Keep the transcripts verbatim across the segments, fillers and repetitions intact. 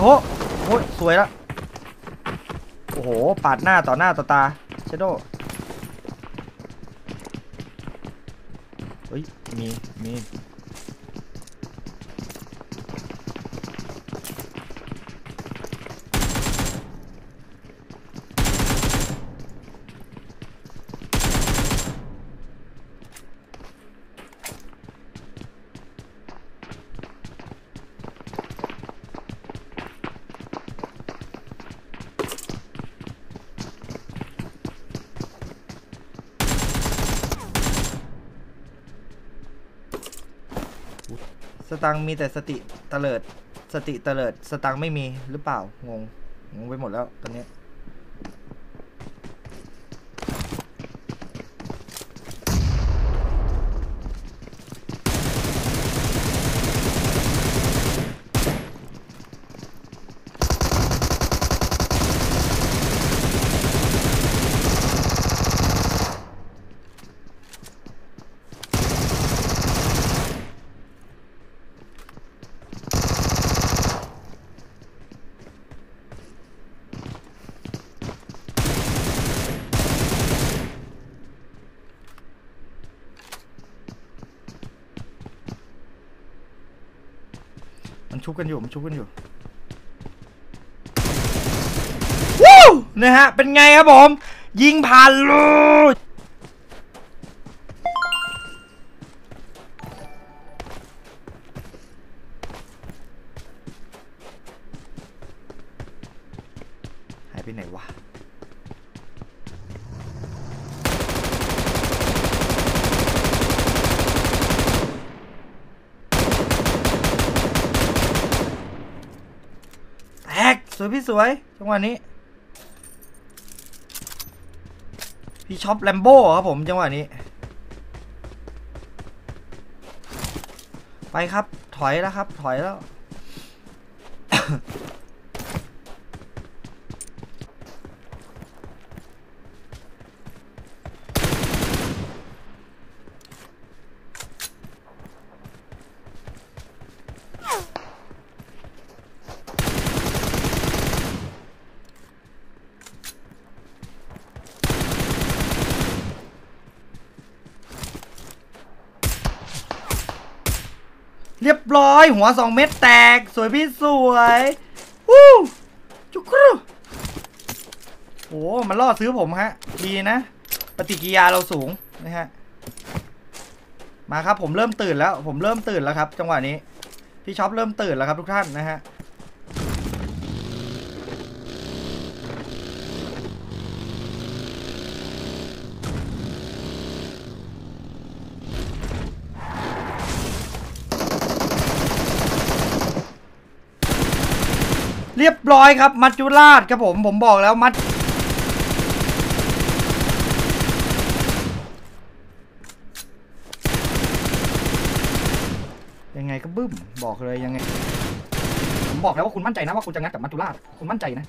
โอ้โหสวยแล้วโอ้โหปาดหน้าต่อหน้าต่อตาเชโดเฮ้ยมีมีสตังมีแต่สติเตลิดสติเตลิดสตังไม่มีหรือเปล่างงงงไปหมดแล้วตอนนี้มันชุบกันอยู่มันชุบกันอยู่วู้นะฮะเป็นไงครับผมยิงผ่านเลยหายไปไหนวะสวยพี่สวยจังหวะนี้พี่ช็อปแลมโบ้ครับผมจังหวะนี้ไปครับถอยแล้วครับถอยแล้ว เรียบร้อยหัวสองเม็ดแตกสวยพี่สวยวู้จุกรูโอ้มันล่อซื้อผมฮะดีนะปฏิกิริยาเราสูงนะฮะมาครับผมเริ่มตื่นแล้วผมเริ่มตื่นแล้วครับจังหวะนี้พี่ช็อปเริ่มตื่นแล้วครับทุกท่านนะฮะเรียบร้อยครับมัจจุราชครับผมผมบอกแล้วมัดยังไงก็บึ้มบอกเลยยังไงผมบอกแล้วว่าคุณมั่นใจนะว่าคุณจะงัดกับมัจจุราชคุณมั่นใจนะ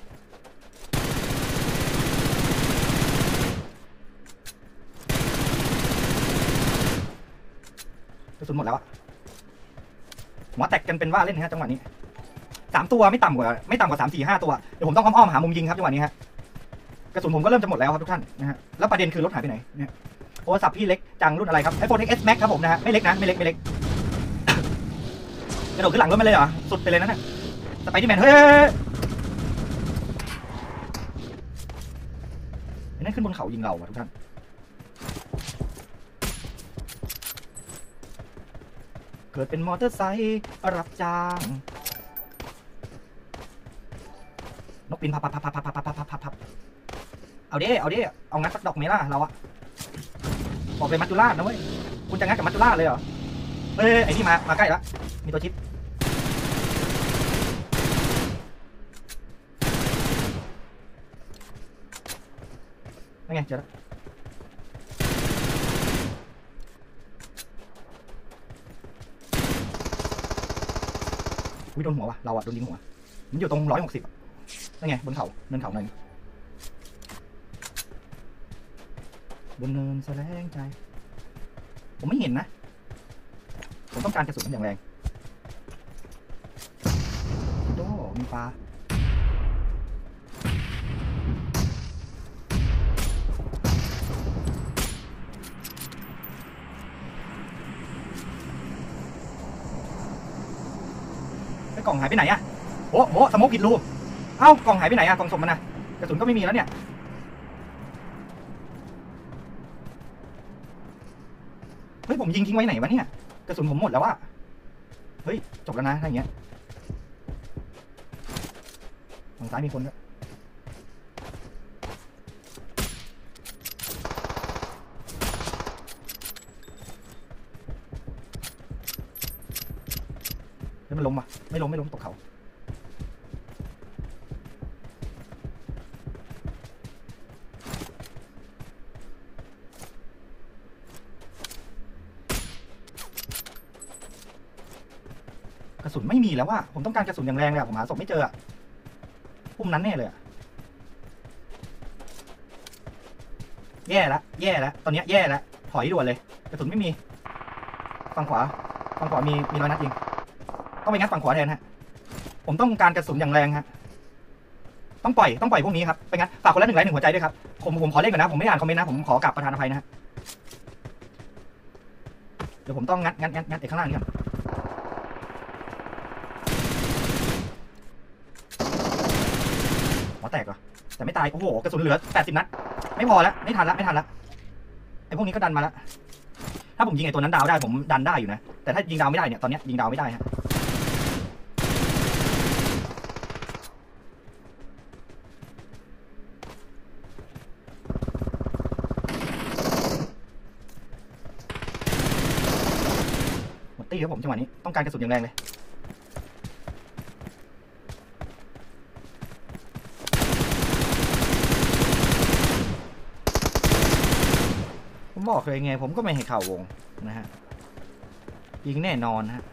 กระสุนหมดแล้วอะหัวแตกกันเป็นว่าเล่นนะฮะจังหวะนี้สามตัวไม่ต่ำกว่าไม่ต่ำกว่าสามสี่ห้าตัวเดี๋ยวผมต้องอ้อมๆหามุมยิงครับจังหวะนี้ฮะกระสุนผมก็เริ่มจะหมดแล้วครับทุกท่านนะฮะแล้วประเด็นคือรถหายไปไหนเนี่ยโทรศัพท์พี่เล็กจังรุ่นอะไรครับไอโฟน เอ็กซ์ เอส Max ครับผมนะฮะไม่เล็กนะไม่เล็กไม่เล็กกระโดดขึ้นหลังรถมาเลยเหรอสุดไปเลยนะเนี่ยสไปเดอร์แมนเฮ้ยนั่นขึ้นบนเขายิงเราทุกท่านเกิดเป็นมอเตอร์ไซค์รับจ้างนกปีนพับพับพับพับพับพับพับพับพับพับเอาดิเอาดิเอางัดสักดอกไหมล่ะเราอะบอกเลยมัจจุราชนะเว้ยคุณจะงัดกับมัจจุราชเลยเหรอเอ้ยไอ้นี่มามาใกล้แล้วมีตัวชิปนั่นไงเจอแล้ววิโดนหัววะเราอะโดนยิงหัวมันอยู่ตรงร้อยหกสิบนั่นไงบนเขาเนินเขาหน่อยบนเนินแสลงใจผมไม่เห็นนะผมต้องการกระสุนอย่างแรงโอ้มียิงฟ้าไอ้กล่องหายไปไหนอะโอ้โหสโมกผิดรูเอ้ากล่องหายไปไหนอะกล่องศพมันนะกระสุนก็ไม่มีแล้วเนี่ยเฮ้ยผมยิงทิ้งไว้ไหนวะเนี่ยกระสุนผมหมดแล้วอะเฮ้ยจบแล้วนะถ้าอย่างเงี้ยทางซ้ายมีคนด้วยแล้วมันล้มปะไม่ล้มไม่ล้มตกเขากระสุนไม่มีแล้วว่าผมต้องการกระสุนอย่างแรงเลยผมหาศพไม่เจอพุ่มนั้นแน่เลยแย่แล้วแย่แล้วตอนนี้แย่แล้วถอยด่วนเลยกระสุนไม่มีฝั่งขวาฝั่งขวามีมีร้อยนัดยิงต้องไปงัดฝั่งขวาแทนฮะผมต้องการกระสุนอย่างแรงฮะต้องปล่อยต้องปล่อยพวกนี้ครับไปงั้นฝากคนละหนึ่งไลค์หนึ่งหัวใจด้วยครับผมผมขอเล่นก่อนนะผมไม่อ่านคอมเมนต์นะผมขอกราบประธานอภัยนะฮะเดี๋ยวผมต้องงัดงัดงัดงัดไอ้ข้างล่างนี่ก่อนหัวแตกเหรอแต่ไม่ตายโอ้โหกระสุนเหลือแปดสิบนัดไม่พอแล้วไม่ทันแล้วไม่ทันแล้วไอ้พวกนี้ก็ดันมาแล้วถ้าผมยิงไอ้ตัวนั้นดาวได้ผมดันได้อยู่นะแต่ถ้ายิงดาวไม่ได้เนี่ยตอนนี้ยิงดาวไม่ได้ฮะหมดตี้ครับผมจังหวะนี้ต้องการกระสุนอย่างแรงเลยผมบอกเลยไงผมก็ไม่ให้เข่าวงนะฮะยิงแน่นอนฮะ